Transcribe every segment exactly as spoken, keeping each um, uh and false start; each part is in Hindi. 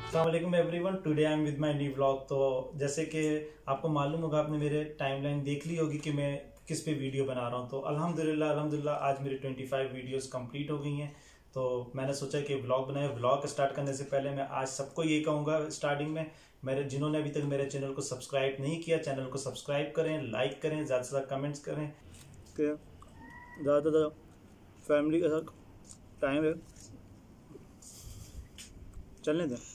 अस्सलाम वालेकुम everyone, today I am with my new vlog. तो जैसे कि आपको मालूम होगा, आपने मेरे टाइमलाइन देख ली होगी कि मैं किस पे वीडियो बना रहा हूँ। तो अल्हम्दुलिल्लाह अल्हम्दुलिल्लाह आज मेरी पच्चीस वीडियोस कंप्लीट हो गई हैं। तो मैंने सोचा कि व्लॉग बनाए। व्लॉग स्टार्ट करने से पहले मैं आज सबको ये कहूँगा स्टार्टिंग में, मेरे जिन्होंने अभी तक मेरे चैनल को सब्सक्राइब नहीं किया, चैनल को सब्सक्राइब करें, लाइक करें, ज़्यादा से ज़्यादा कमेंट्स करें, ज़्यादा से ज़्यादा फैमिली के साथ टाइम है चलने दें,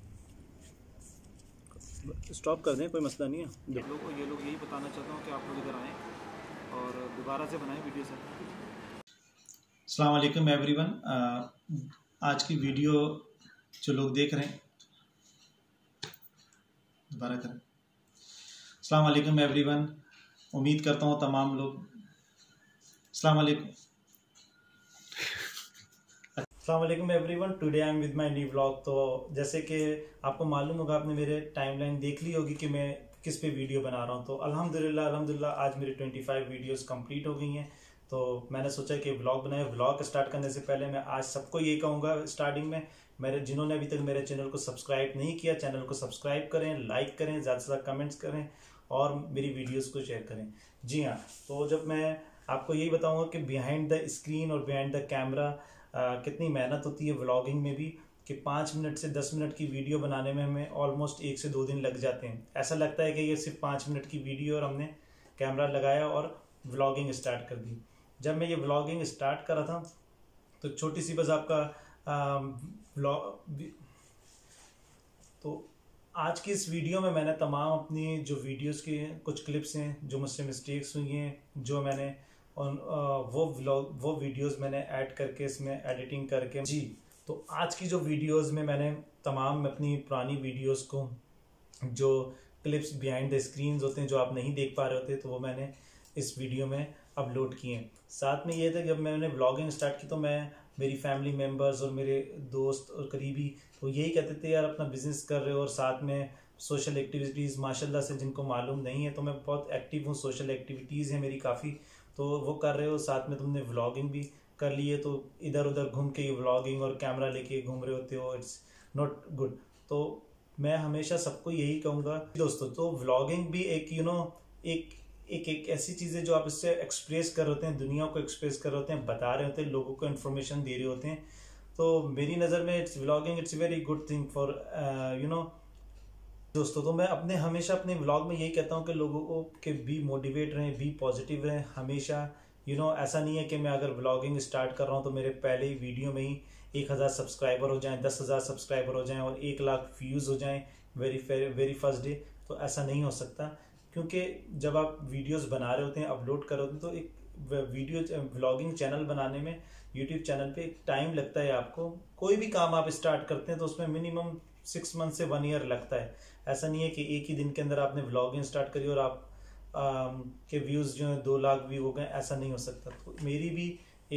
स्टॉप कर दें, कोई मसला नहीं है। लोगों को ये लोग यही बताना चाहता हूँ कि आप लोग इधर आएँ और दोबारा से बनाएं वीडियो से। अस्सलाम वालेकुम एवरीवन, आज की वीडियो जो लोग देख रहे हैं, दोबारा करें। अस्सलाम वालेकुम एवरीवन, उम्मीद करता हूँ तमाम लोग। अस्सलाम वालेकुम अस्सलाम वालेकुम everyone, today I am with my new vlog. तो जैसे कि आपको मालूम होगा, आपने मेरे टाइमलाइन देख ली होगी कि मैं किस पे वीडियो बना रहा हूँ। तो अल्हम्दुलिल्लाह अल्हम्दुलिल्लाह आज मेरी पच्चीस वीडियोस कंप्लीट हो गई हैं। तो मैंने सोचा कि व्लॉग बनाए। व्लॉग स्टार्ट करने से पहले मैं आज सबको ये कहूँगा स्टार्टिंग में, मेरे जिन्होंने अभी तक मेरे चैनल को सब्सक्राइब नहीं किया, चैनल को सब्सक्राइब करें, लाइक करें, ज़्यादा से ज़्यादा कमेंट्स करें और मेरी वीडियोज़ को शेयर करें। जी हाँ, तो जब मैं आपको यही बताऊँगा कि बिहाइंड द स्क्रीन और बिहाइंड द कैमरा Uh, कितनी मेहनत होती है व्लॉगिंग में भी, कि पाँच मिनट से दस मिनट की वीडियो बनाने में हमें ऑलमोस्ट एक से दो दिन लग जाते हैं। ऐसा लगता है कि ये सिर्फ पाँच मिनट की वीडियो और हमने कैमरा लगाया और व्लॉगिंग स्टार्ट कर दी। जब मैं ये व्लॉगिंग स्टार्ट करा था तो छोटी सी बस आपका व्लॉग, तो आज की इस वीडियो में मैंने तमाम अपनी जो वीडियोस की कुछ क्लिप्स हैं जो मुझसे मिस्टेक्स हुई हैं, जो मैंने और वो व्लॉग वो वीडियोस मैंने ऐड करके इसमें एडिटिंग करके जी। तो आज की जो वीडियोस में मैंने तमाम अपनी पुरानी वीडियोस को, जो क्लिप्स बिहाइंड द स्क्रीन्स होते हैं जो आप नहीं देख पा रहे होते, तो वो मैंने इस वीडियो में अपलोड किए हैं। साथ में ये था, जब मैंने व्लॉगिंग स्टार्ट की तो मैं, मेरी फैमिली मेम्बर्स और मेरे दोस्त और करीबी तो यही कहते थे, यार अपना बिजनेस कर रहे हो और साथ में सोशल एक्टिविटीज़, माशाल्लाह से जिनको मालूम नहीं है तो मैं बहुत एक्टिव हूँ, सोशल एक्टिविटीज़ है मेरी काफ़ी, तो वो कर रहे हो, साथ में तुमने व्लॉगिंग भी कर ली है, तो इधर उधर घूम के व्लॉगिंग और कैमरा लेके घूम रहे होते हो, इट्स नॉट गुड। तो मैं हमेशा सबको यही कहूँगा दोस्तों, तो व्लॉगिंग भी एक यू you नो know, एक एक एक ऐसी चीज़ है जो आप इससे एक्सप्रेस कर रहे होते हैं, दुनिया को एक्सप्रेस कर रहे होते हैं, बता रहे होते हैं, लोगों को इन्फॉर्मेशन दे रहे होते हैं। तो मेरी नज़र में it's vlogging it's very good thing for you know दोस्तों। तो मैं अपने हमेशा अपने व्लॉग में यही कहता हूँ कि लोगों को कि बी मोटिवेट रहें, बी पॉजिटिव रहें हमेशा। यू you नो know, ऐसा नहीं है कि मैं अगर व्लॉगिंग स्टार्ट कर रहा हूँ तो मेरे पहले ही वीडियो में ही एक हज़ार सब्सक्राइबर हो जाएं, दस हज़ार सब्सक्राइबर हो जाएं और एक लाख व्यूज़ हो जाएं वेरी वेरी फर्स्ट डे। तो ऐसा नहीं हो सकता, क्योंकि जब आप वीडियोज़ बना रहे होते हैं, अपलोड कर रहे होते हैं, तो एक वीडियो व्लॉगिंग चैनल बनाने में यूट्यूब चैनल पे एक टाइम लगता है। आपको कोई भी काम आप स्टार्ट करते हैं तो उसमें मिनिमम सिक्स मंथ से वन ईयर लगता है। ऐसा नहीं है कि एक ही दिन के अंदर आपने व्लॉगिंग स्टार्ट करी और आप आ, के व्यूज़ जो हैं दो लाख व्यू हो गए, ऐसा नहीं हो सकता। तो मेरी भी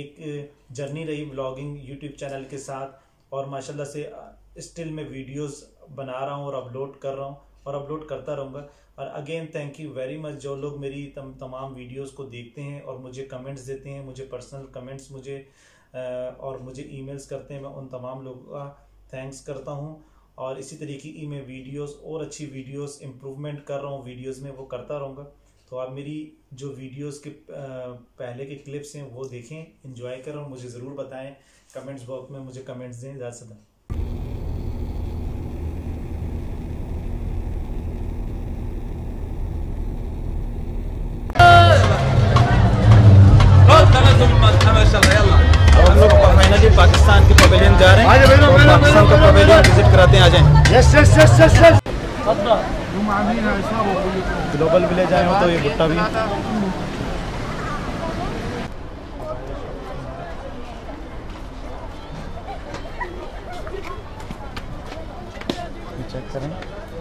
एक जर्नी रही व्लॉगिंग यूट्यूब चैनल के साथ, और माशाल्लाह से स्टिल मैं वीडियोस बना रहा हूँ और अपलोड कर रहा हूँ और अपलोड करता रहूँगा। और again thank you very much जो लोग मेरी तम, तमाम वीडियोस को देखते हैं और मुझे कमेंट्स देते हैं, मुझे पर्सनल कमेंट्स मुझे आ, और मुझे ईमेल्स करते हैं। मैं उन तमाम लोगों का थैंक्स करता हूँ और इसी तरीके की मैं वीडियोस और अच्छी वीडियोस इम्प्रूवमेंट कर रहा हूँ वीडियोस में, वो करता रहूँगा। तो आप मेरी जो वीडियोस के पहले के क्लिप्स हैं वो देखें, एंजॉय करें और मुझे ज़रूर बताएं, कमेंट्स बॉक्स में मुझे कमेंट्स दें ज़्यादा से ज़्यादा। हम लोग फाइनली पाकिस्तान के पवेलियन जा रहे हैं, तो पाकिस्तान का पवेलियन विजिट कराते हैं, आ जाएं। Yes yes yes yes yes global village आए हो तो ये भुट्टा भी चेक करें।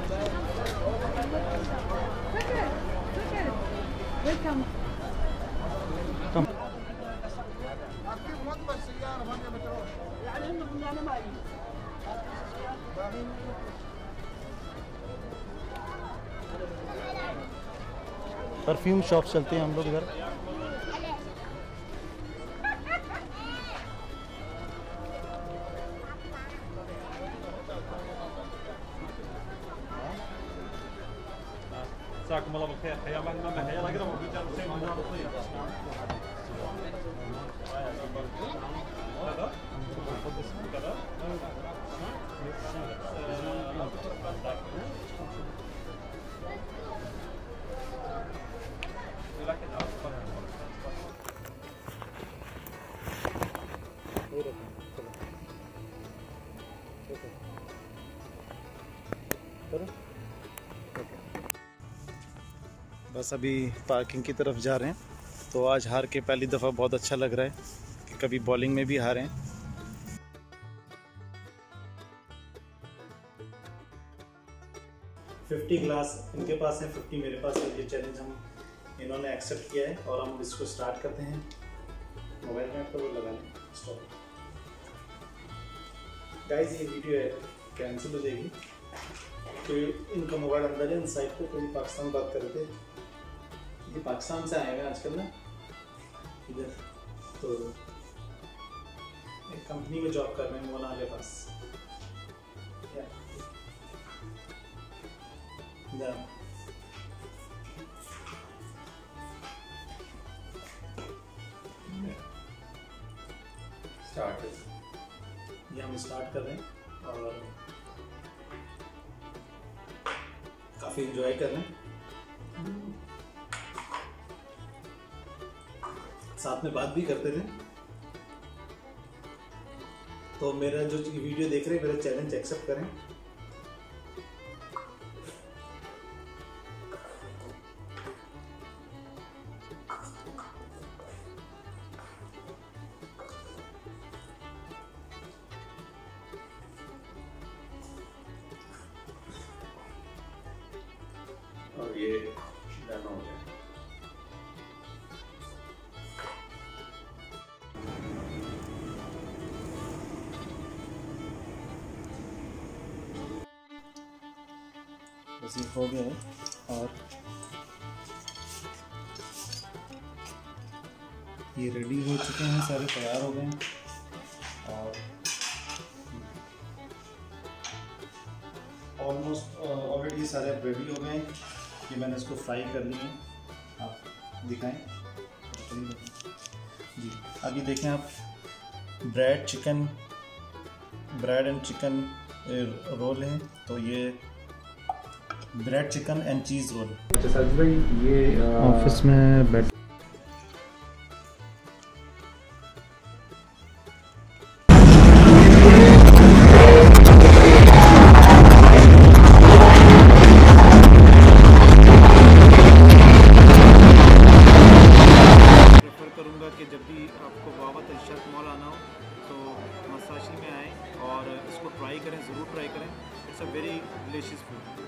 परफ्यूम शॉप चलते हैं हम लोग इधर। جزاكم الله بالخير. حيا الله ما حيا الله قربوا رجال حسين من هذا الطيب. هذا كذا बस अभी पार्किंग की तरफ जा रहे हैं। तो आज हार के पहली दफ़ा बहुत अच्छा लग रहा है कि कभी बॉलिंग में भी हारे हैं। फिफ्टी ग्लास इनके पास है, फिफ्टी मेरे पास है। ये चैलेंज हम इन्होंने एक्सेप्ट किया है और हम इसको स्टार्ट करते हैं। मोबाइल में तो लगा लें स्टॉप। गाइस ये वीडियो कैंसिल हो जाएगी तो इनका मोबाइल अंदर है, इन साइड पे कोई पाकिस्तान बात कर रहे थे। ये पाकिस्तान से आए हैं आजकल ना इधर, तो एक कंपनी में जॉब कर रहे हैं मोना के पास। स्टार्ट ये हम स्टार्ट कर रहे हैं और काफ़ी एंजॉय कर रहे हैं, साथ में बात भी करते थे। तो मेरा जो वीडियो देख रहे हैं मेरा चैलेंज एक्सेप्ट करें। और ये डन हो गया। बस ये हो गया है और ये रेडी हो चुके हैं, सारे तैयार हो गए हैं। और ऑलमोस्ट ऑलरेडी सारे रेडी हो गए हैं। ये मैंने इसको फ्राई कर लिए हैं, आप दिखाएं जी। अभी देखें आप, bread chicken bread and chicken roll है। तो ये bread chicken and cheese roll. अच्छा भाई, ये ऑफिस में बैठ कि जब भी आपको वावा तलशत मॉल आना हो तो मसाशी में आएँ और इसको ट्राई करें, ज़रूर ट्राई करें। It's a very delicious food.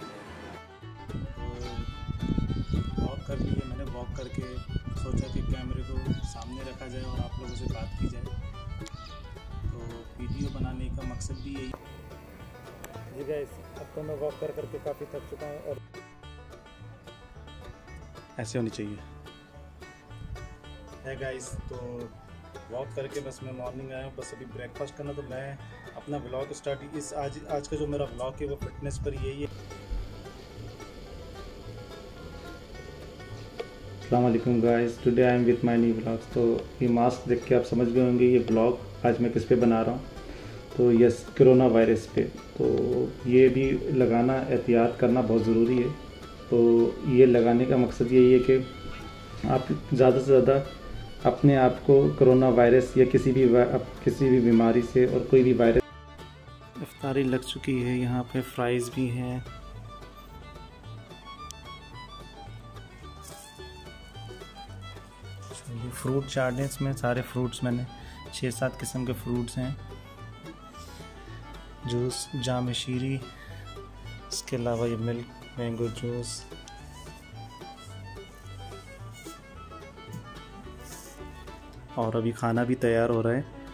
Walk कर लिए मैंने, वॉक करके सोचा कि कैमरे को सामने रखा जाए और आप लोगों से बात की जाए। तो वीडियो बनाने का मकसद भी यही जी गाइस। अब तो मैं वॉक कर करके काफ़ी थक चुका हूँ और ऐसे होनी चाहिए है गाइस। तो वॉक करके बस मैं मॉर्निंग आया हूँ, बस अभी ब्रेकफास्ट करना। तो मैं अपना व्लॉग स्टार्ट इस आज आज का जो मेरा व्लॉग है वो फिटनेस पर यही है। अस्सलाम वालेकुम guys, today I am with my new vlogs. तो ये मास्क देख के आप समझ गए होंगे ये व्लॉग आज मैं किस पे बना रहा हूँ। तो यस, कोरोना वायरस पे। तो ये भी लगाना, एहतियात करना बहुत ज़रूरी है। तो ये लगाने का मकसद यही है कि आप ज़्यादा से ज़्यादा अपने आप को कोरोना वायरस या किसी भी किसी भी बीमारी से और कोई भी वायरस। इफ्तारी लग चुकी है, यहाँ पे फ्राइज़ भी हैं। ये फ्रूट चाट है, इसमें सारे फ्रूट्स मैंने छः सात किस्म के फ्रूट्स हैं। जूस जाम शीरी, इसके अलावा ये मिल्क मैंगो जूस, और अभी खाना भी तैयार हो रहा है।